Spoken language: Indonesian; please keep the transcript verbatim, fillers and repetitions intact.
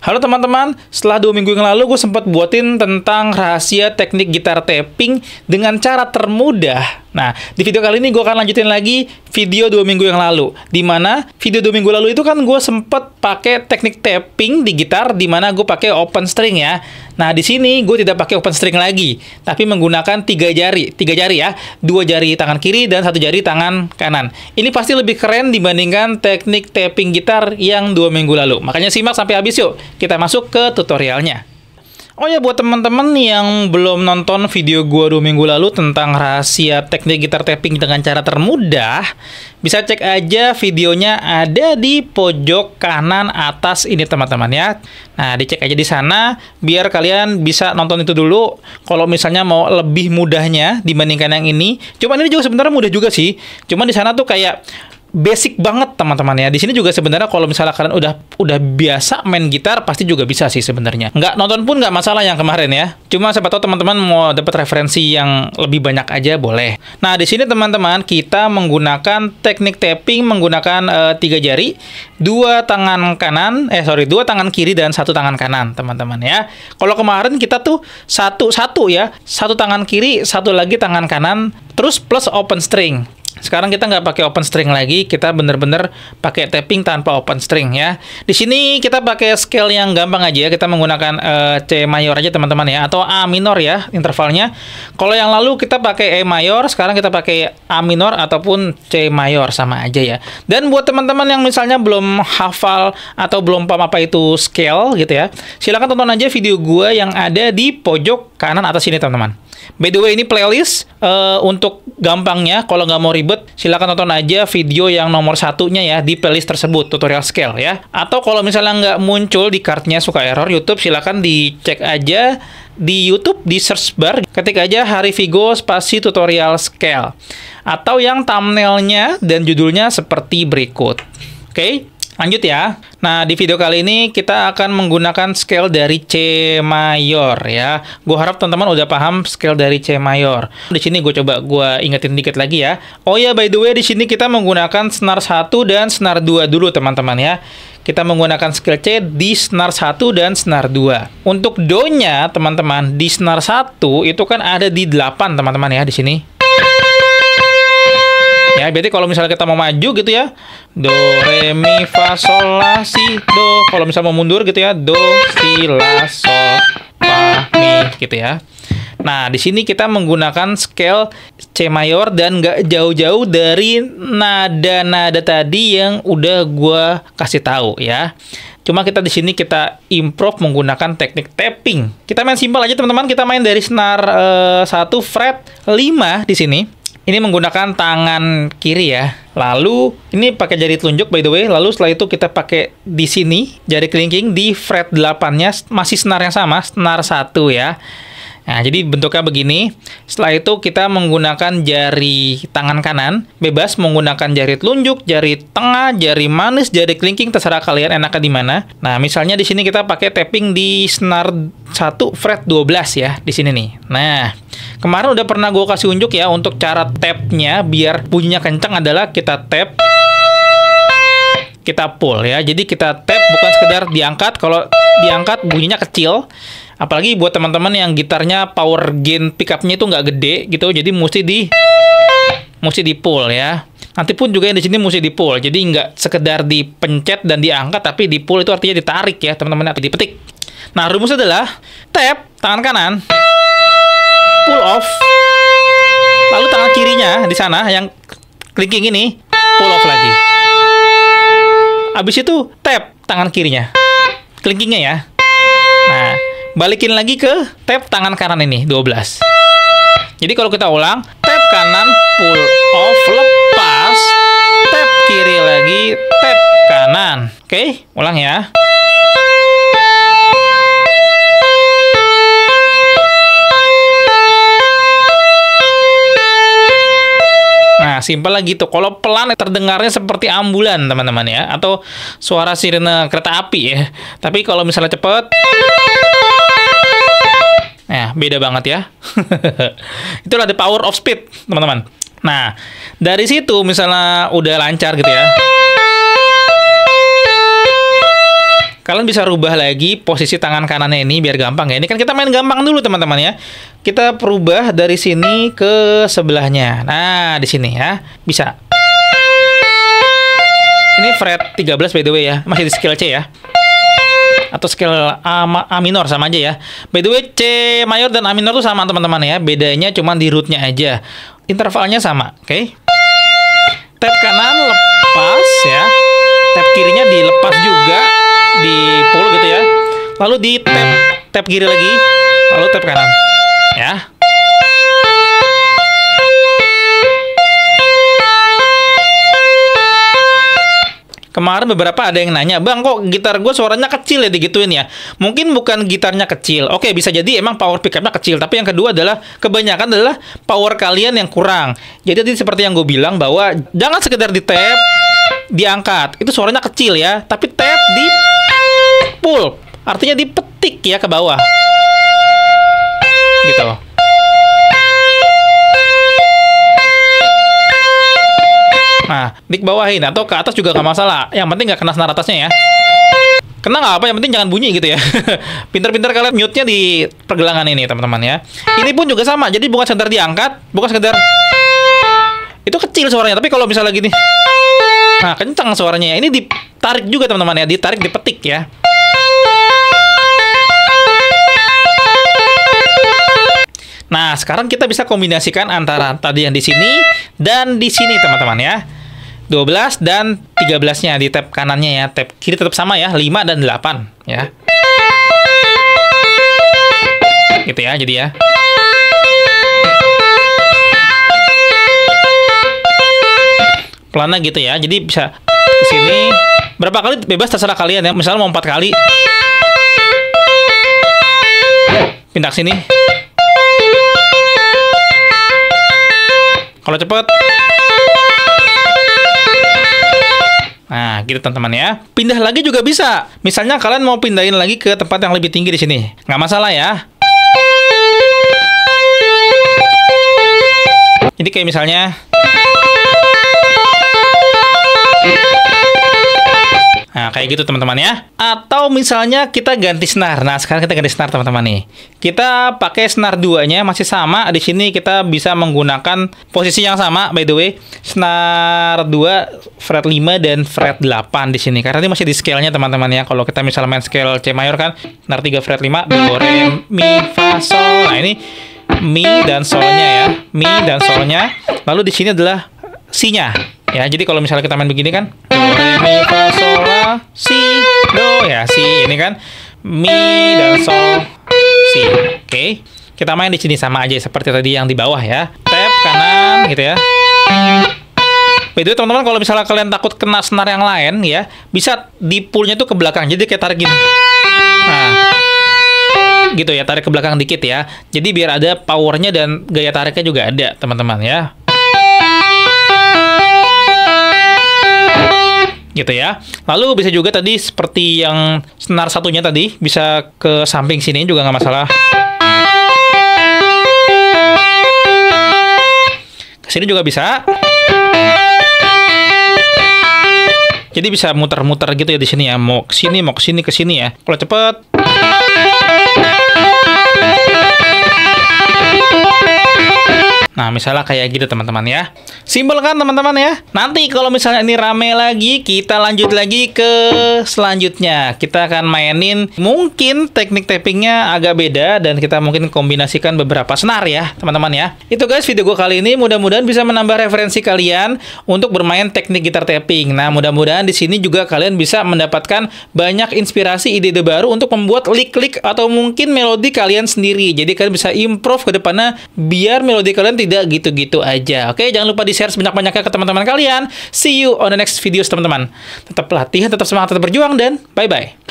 Halo teman-teman, setelah dua minggu yang lalu gue sempat buatin tentang rahasia teknik gitar tapping dengan cara termudah. Nah, di video kali ini gue akan lanjutin lagi video dua minggu yang lalu. Dimana video dua minggu lalu itu kan gue sempat pakai teknik tapping di gitar, dimana gue pakai open string ya. Nah, di sini gue tidak pakai open string lagi, tapi menggunakan tiga jari, tiga jari ya, dua jari tangan kiri dan satu jari tangan kanan. Ini pasti lebih keren dibandingkan teknik tapping gitar yang dua minggu lalu. Makanya simak sampai habis yuk. Kita masuk ke tutorialnya. Oh ya, buat teman-teman yang belum nonton video gua dua minggu lalu tentang rahasia teknik gitar tapping dengan cara termudah, bisa cek aja videonya, ada di pojok kanan atas ini teman-teman ya. Nah, dicek aja di sana biar kalian bisa nonton itu dulu. Kalau misalnya mau lebih mudahnya dibandingkan yang ini, cuman ini juga sebenarnya mudah juga sih. Cuman di sana tuh kayak basic banget teman-teman ya. Di sini juga sebenarnya kalau misalnya kalian udah udah biasa main gitar pasti juga bisa sih sebenarnya. Nggak nonton pun nggak masalah yang kemarin ya. Cuma siapa tahu teman-teman mau dapat referensi yang lebih banyak aja boleh. Nah, di sini teman-teman kita menggunakan teknik tapping menggunakan uh, tiga jari, dua tangan kanan, eh sorry dua tangan kiri dan satu tangan kanan teman-teman ya. Kalau kemarin kita tuh satu satu ya, satu tangan kiri, satu lagi tangan kanan, terus plus open string. Sekarang kita nggak pakai open string lagi, kita bener-bener pakai tapping tanpa open string ya. Di sini kita pakai scale yang gampang aja ya, kita menggunakan uh, C mayor aja teman-teman ya, atau A minor ya intervalnya. Kalau yang lalu kita pakai E mayor, sekarang kita pakai A minor ataupun C mayor, sama aja ya. Dan buat teman-teman yang misalnya belum hafal atau belum paham apa itu scale gitu ya, silahkan tonton aja video gua yang ada di pojok kanan atas ini teman-teman. By the way, ini playlist uh, untuk gampangnya. Kalau nggak mau ribet, silakan tonton aja video yang nomor satunya ya di playlist tersebut, tutorial scale ya. Atau kalau misalnya nggak muncul di kartnya, suka error YouTube, silakan dicek aja di YouTube, di search bar, ketik aja Hari Vigo spasi tutorial scale. Atau yang thumbnailnya dan judulnya seperti berikut. Oke? Okay? Lanjut ya. Nah, di video kali ini kita akan menggunakan scale dari C mayor ya. Gue harap teman-teman udah paham scale dari C mayor. Di sini gue coba gue ingetin dikit lagi ya. Oh ya, by the way, di sini kita menggunakan senar satu dan senar dua dulu teman-teman ya. Kita menggunakan scale C di senar satu dan senar dua. Untuk do-nya teman-teman di senar satu itu kan ada di delapan teman-teman ya di sini. Ya, berarti kalau misalnya kita mau maju gitu ya, do, re, mi, fa, sol, la, si, do. Kalau misalnya mau mundur gitu ya, do, si, la, sol, fa, mi, gitu ya. Nah, di sini kita menggunakan scale C mayor dan nggak jauh-jauh dari nada-nada tadi yang udah gua kasih tahu ya. Cuma kita di sini kita improve menggunakan teknik tapping. Kita main simpel aja teman-teman. Kita main dari senar uh, satu fret lima di sini. Ini menggunakan tangan kiri ya. Lalu ini pakai jari telunjuk by the way. Lalu setelah itu kita pakai di sini jari kelingking di fret delapan-nya masih senar yang sama, senar satu ya. Nah, jadi bentuknya begini. Setelah itu kita menggunakan jari tangan kanan, bebas menggunakan jari telunjuk, jari tengah, jari manis, jari kelingking, terserah kalian enaknya di mana. Nah, misalnya di sini kita pakai tapping di senar satu fret dua belas ya, di sini nih. Nah, kemarin udah pernah gue kasih unjuk ya untuk cara tap-nya biar bunyinya kencang adalah kita tap, kita pull ya. Jadi kita tap bukan sekedar diangkat, kalau diangkat bunyinya kecil. Apalagi buat teman-teman yang gitarnya power gain pickupnya itu nggak gede gitu, jadi mesti di mesti di pull ya. Nanti pun juga yang di sini mesti di pull, jadi nggak sekedar dipencet dan diangkat, tapi di pull itu artinya ditarik ya teman-teman, atau dipetik. Nah, rumusnya adalah tap tangan kanan, pull off, lalu tangan kirinya di sana yang clicking ini pull off lagi. Habis itu tap tangan kirinya, clickingnya ya. Nah, balikin lagi ke tap tangan kanan ini, dua belas. Jadi kalau kita ulang, tap kanan, pull off, lepas, tap kiri lagi, tap kanan. Oke, ulang ya. Nah, simpel lagi tuh. Kalau pelan terdengarnya seperti ambulan, teman-teman ya, atau suara sirene kereta api ya. Tapi kalau misalnya cepet, nah, beda banget ya. Itulah the power of speed, teman-teman. Nah, dari situ misalnya udah lancar gitu ya. kalian bisa rubah lagi posisi tangan kanannya ini biar gampang ya. Ini kan kita main gampang dulu teman-teman ya. Kita perubah dari sini ke sebelahnya. Nah, di sini ya. Bisa. Ini fret tiga belas by the way ya. Masih di scale C ya. Atau scale A, A minor sama aja ya. By the way, C mayor dan A minor tuh sama teman-teman ya. Bedanya cuma di rootnya aja. Intervalnya sama, oke? Okay? Tab kanan lepas ya. Tab kirinya dilepas juga, di pull gitu ya. Lalu di tab tab kiri lagi, lalu tab kanan. Ya. Kemarin beberapa ada yang nanya, "Bang, kok gitar gue suaranya kecil ya digituin ya?" Mungkin bukan gitarnya kecil. Oke, bisa jadi emang power pickupnya kecil. Tapi yang kedua adalah, kebanyakan adalah power kalian yang kurang. Jadi tadi seperti yang gue bilang bahwa jangan sekedar di tap, diangkat. Itu suaranya kecil ya. Tapi tap di pull. Artinya dipetik ya ke bawah. Gitu. Nah, dikebawahin atau ke atas juga nggak masalah. Yang penting nggak kena senar atasnya ya. Kena nggak apa, yang penting jangan bunyi gitu ya. Pinter-pinter kalian mute-nya di pergelangan ini teman-teman ya. Ini pun juga sama, jadi bukan sekedar diangkat, bukan sekedar itu kecil suaranya. Tapi kalau misalnya gini, nah kencang suaranya ya. Ini ditarik juga teman-teman ya, ditarik, dipetik ya. Nah, sekarang kita bisa kombinasikan antara tadi yang di sini dan di sini teman-teman ya. dua belas dan tiga belas-nya di tab kanannya ya. Tab kiri tetap sama ya, lima dan delapan ya. Gitu ya, jadi ya. Pelannya gitu ya. Jadi bisa ke sini. Berapa kali bebas terserah kalian ya. Misalnya mau empat kali. Pindah ke sini. Kalau cepet, nah gitu teman-teman ya. Pindah lagi juga bisa. Misalnya kalian mau pindahin lagi ke tempat yang lebih tinggi di sini, nggak masalah ya. Jadi kayak misalnya, nah kayak gitu teman-teman ya. Atau misalnya kita ganti senar. Nah sekarang kita ganti senar teman-teman nih. Kita pakai senar duanya masih sama. Di sini kita bisa menggunakan posisi yang sama by the way. Senar dua fret lima dan fret delapan di sini. Karena ini masih di scale-nya teman-teman ya. Kalau kita misalnya main scale C mayor kan, senar tiga fret lima, do re mi fa sol. Nah ini mi dan solnya ya. Mi dan solnya. Lalu di sini adalah si-nya. Ya, jadi kalau misalnya kita main begini kan, do re mi fa sol la si do ya, si ini kan mi dan sol si. Oke. Okay. Kita main di sini sama aja seperti tadi yang di bawah ya. Tap kanan gitu ya. By the way teman-teman, kalau misalnya kalian takut kena senar yang lain ya, bisa di pull-nya tuh ke belakang. Jadi kayak tarik gini. Nah, gitu ya, tarik ke belakang dikit ya. Jadi biar ada powernya dan gaya tariknya juga ada teman-teman ya. Gitu ya. Lalu bisa juga tadi seperti yang senar satunya tadi, bisa ke samping sini juga nggak masalah. Ke sini juga bisa. Jadi bisa muter-muter gitu ya di sini ya. Mau ke sini, mau ke sini, ke sini ya. Kalau cepet. Nah, misalnya kayak gitu teman-teman ya. Simpel kan teman-teman ya. Nanti kalau misalnya ini rame lagi, kita lanjut lagi ke selanjutnya. Kita akan mainin mungkin teknik tappingnya agak beda dan kita mungkin kombinasikan beberapa senar ya teman-teman ya. Itu guys video gue kali ini, mudah-mudahan bisa menambah referensi kalian untuk bermain teknik gitar tapping. Nah, mudah-mudahan di sini juga kalian bisa mendapatkan banyak inspirasi ide-ide baru untuk membuat lick-lick atau mungkin melodi kalian sendiri. Jadi kalian bisa improve ke depannya biar melodi kalian tidak gitu-gitu aja. Oke, jangan lupa di-share sebanyak-banyaknya ke teman-teman kalian. See you on the next videos, teman-teman. Tetap latihan, tetap semangat, tetap berjuang, dan bye-bye.